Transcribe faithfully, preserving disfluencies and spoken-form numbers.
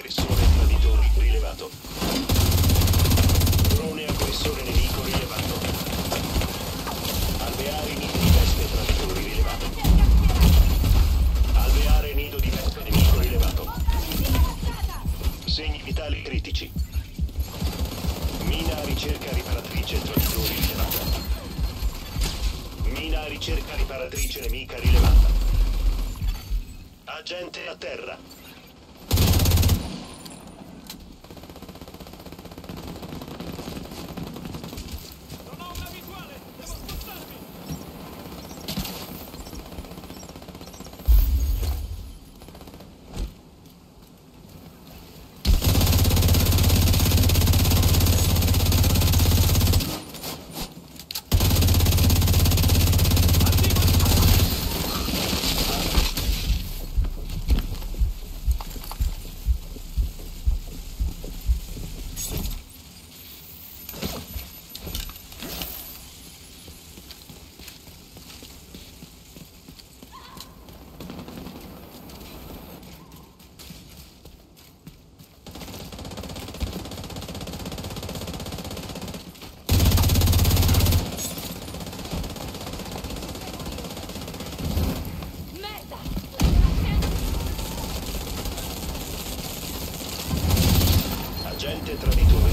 aggressore traditore rilevato. Drone aggressore nemico rilevato. Alveare nido di vespe traditori rilevato. Alveare nido di vespe nemico rilevato. Segni vitali critici. Mina a ricerca riparatrice traditori rilevata. Mina a ricerca riparatrice nemica rilevata. Agente a terra. Agente traditore